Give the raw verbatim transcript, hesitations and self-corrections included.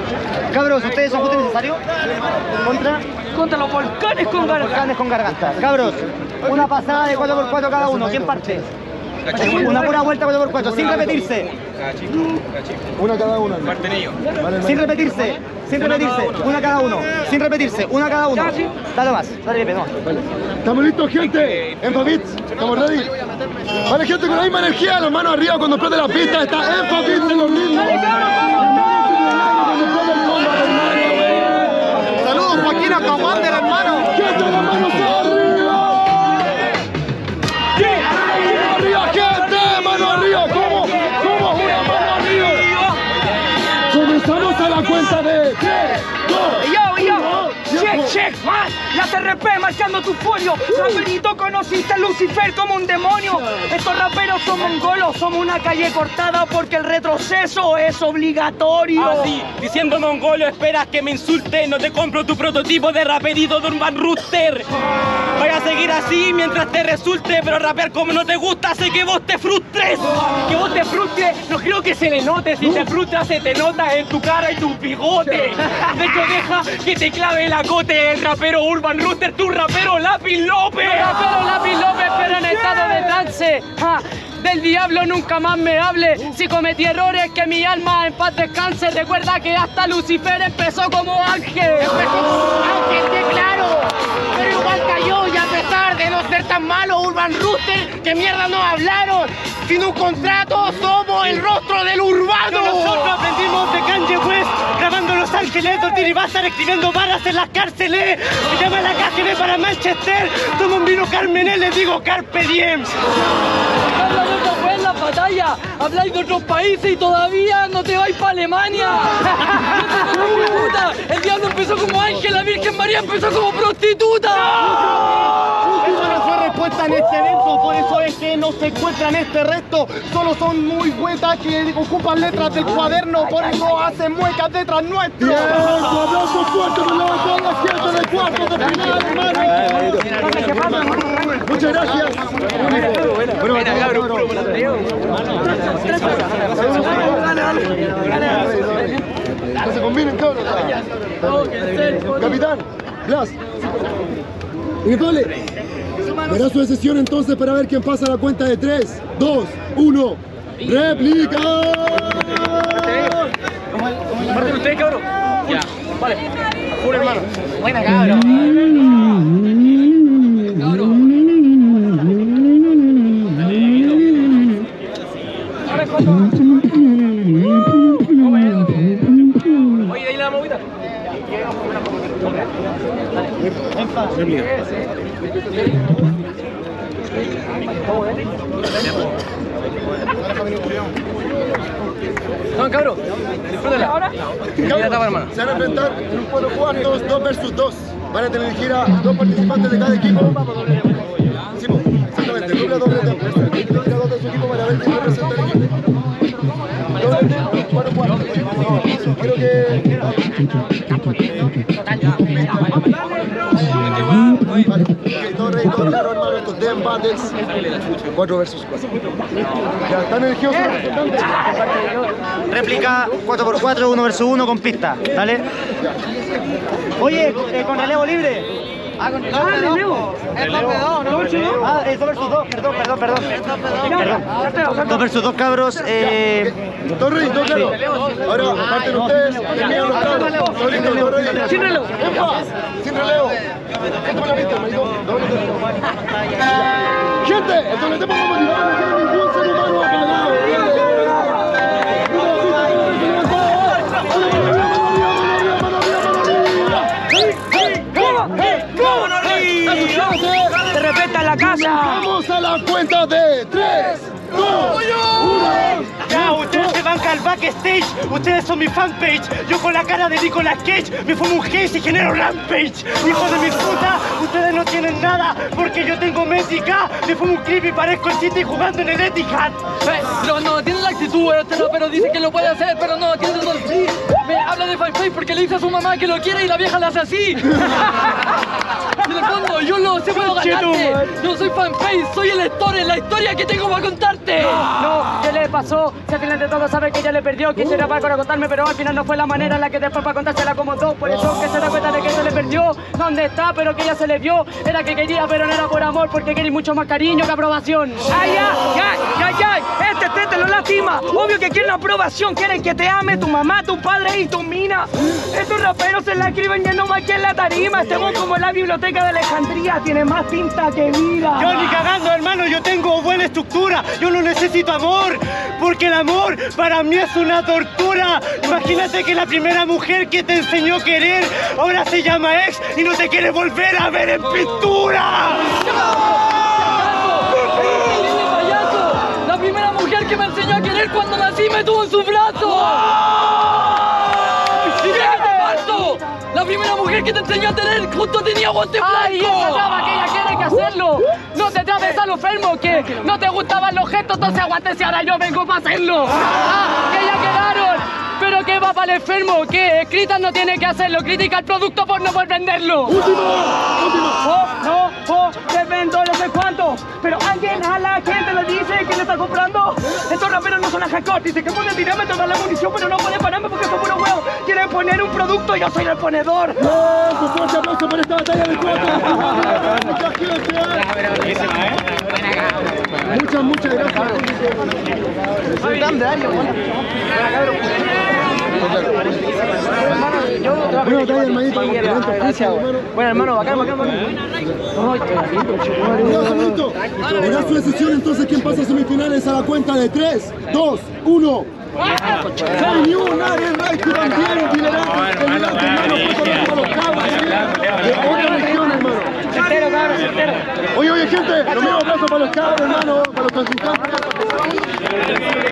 Cabros, ¿ustedes son justo necesario? ¿Contra? Contra los volcanes con garganta. Volcanes con garganta. Cabros, una pasada de cuatro por cuatro cada uno. ¿Quién parte? Una pura vuelta cuatro por cuatro, sin repetirse. Una cada uno. Parten ellos. Sin repetirse, sin repetirse. Una cada uno. Sin repetirse, una cada uno. Dale más. Dale, Pepe, no. ¿Estamos listos, gente? Enfobits, ¿estamos ready? Vale, gente, con la misma energía, las manos arriba cuando explote la pista. Está Enfobits en los ritmos. Saludos, Joaquín Aquawander, hermano. ¡Gente, las manos arriba! ¡Arriba, gente! ¡Mano arriba! ¿Cómo? ¿Cómo? ¡Una mano arriba! Comenzamos a la cuenta de tres, dos, Yo, yo, check, check, man. La T R P marcando tu folio. Raperito, conociste a Lucifer como un demonio. Estos raperos son mongolos, somos una calle cortada porque el retroceso es obligatorio. Así, diciendo mongolo, esperas que me insulte. No te compro tu prototipo de raperito de Urban Rooster. Voy a seguir así mientras te resulte, pero rapear como no te gusta hace que vos te frustres. Que vos te frustres, no creo que se le note. Si te frustras se te nota en tu cara y tu bigote. De hecho deja que te clave el acote. El rapero Urban Rooster, tu rapero Lápiz López. Yo rapero Lápiz López, pero en estado de trance. Ja, del diablo nunca más me hable. Si cometí errores, que mi alma en paz descanse. Recuerda que hasta Lucifer empezó como ángel. Empezó como ángel, sí, claro. Pero igual cayó y a pesar de no ser tan malo, Urban Rooster, que mierda nos hablaron. Sin un contrato somos el rostro del urbano. Nosotros aprendimos de Kanye West, grabando Los Ángeles, donde iba a estar escribiendo varas en las cárceles. Me llama la K G B para Manchester, tomo un vino Carmené, les digo Carpe Diem. Habla de otra fue en la batalla. Habláis de otros países y todavía no te vais para Alemania. Prostituta. El diablo empezó como ángel, la Virgen María empezó como prostituta. Eso no fue respuesta en este evento, por eso es que no se encuentran este resto. Solo son muy huetas que ocupan letras del cuaderno, por eso hacen muecas detrás nuestro. ¡Bien! ¡Aplauso fuerte por levantar la gente del cuarto de final, hermano! Muchas gracias. Bueno, cabrón, no se combinen, cabrón. Capitán, Blas. Inefable. Verá su decisión entonces para ver quién pasa a la cuenta de tres, dos, uno. ¡Réplica! ¿Comparten ustedes, cabrón? Ya. Vale. Un hermano. Buena, cabrón. Oye, de ahí la movida. No, cabrón. Disfrútala. Ahora. Cabrón, se van a enfrentar en un cuatro cuartos, dos versus dos. Van a tener que elegir a dos participantes de cada equipo. Sí, pues, exactamente, doble doble tempo. Tienen que elegir a dos de su equipo para ver quién representa el equipo. Doble, cuatro cuartos. Quiero que... Vale, ok, todo ready, todo claro, hermano, estos Dem Battles. cuatro versus cuatro. Ya, están elegidos sus representantes. Réplica cuatro por cuatro, uno versus uno con pista. Dale. Oye, eh, con relevo libre. Ah, con relevo. Es dos versus dos, ¿no? Ah, es dos versus dos, perdón, perdón, perdón. Perdón. Dos versus dos, cabros. Eh... Todo ready, todo claro. Ahora, parten ustedes, terminan los cabros. Todo listo, todo ready. Sin relevo. Sin relevo. Esto es la vista, maricón. Doble tempo. Gente, el doble tempo no motivado, no tiene ningún ser humano apagado. De repente en la casa. Vamos a la cuenta de tres, dos, uno. Ya, ustedes se bancan al backstage, ustedes son mi fanpage. Yo con la cara de Nicolas Cage me fumo un haze y genero rampage. Hijos de mi puta, ustedes no tienen nada porque yo tengo métrica. Me fumo un clip y parezco el City jugando en el Etihad. Pero no, tiene la actitud, este rapero dice que lo puede hacer, pero no, tiene el sí. Me habla de Five Face porque le dice a su mamá que lo quiere y la vieja le hace así. el fondo, yo lo sé, puedo ganarte. Yo soy fanbase, soy el story, la historia que tengo para contarte. No, ¿qué le pasó? Si al final de todo sabe que ella le perdió, quisiera para contarme, pero al final no fue la manera en la que después para contársela como dos. Por eso que se da cuenta de que se le perdió. ¿Dónde está? Pero que ella se le vio. Era que quería, pero no era por amor, porque quería mucho más cariño que aprobación. ¡Ay, ay, ay, ay, ay! Este te, te lo lastima. Obvio que quieren aprobación, quieren que te ame tu mamá, tu padre y tu mina. Estos raperos se la escriben ya no más que en la tarima. Estamos como en la biblioteca de Alejandría, tiene más tinta que vida. Yo ni cagando, hermano, yo tengo buena estructura. Yo no necesito amor, porque el amor para mí es una tortura. Imagínate que la primera mujer que te enseñó a querer ahora se llama ex y no te quiere volver a ver en pintura. La primera mujer que me enseñó a querer cuando nací me tuvo en sus brazos. ¡Y mira que te parto! La primera mujer que te enseñó a tener justo tenía guante blanco. ¡Ay, esa traba que ella quiere que hacerlo! No te trabes a lo enfermo, que no te gustaban los gestos, entonces aguantes y ahora yo vengo para hacerlo. ¡Ah, que ya quedaron! Pero que va para el enfermo, que escritas no tiene que hacerlo, critica el producto por no poder venderlo. ¡Último! ¡Último! Oh, no, oh, te vendo no sé cuánto, pero alguien a la gente le dice que le está comprando. Estos raperos no son a hardcore, dicen que pueden tirarme toda la munición, pero no pueden pararme porque son puro huevo. Quieren poner un producto y yo soy el ponedor. ¡Un fuerte aplauso para esta batalla de cuotas! ¡Mucha gente! Muchas, muchas gracias. Soy grande, Dario. Bueno, batalla, hermanito. Gracias. Bueno, hermano, bacán, bacán, bacán. Listo. Verá su decisión entonces quién pasa a semifinales a la cuenta de tres, dos, uno. Sayonara, Raiki Bandiero, liderante, el liderante, hermano, fue con los cabos de otra región, hermano. Entero, cabrón, entero. Oye, oye, gente, lo mismo aplauso para los cabos, hermano, para los contrincantes.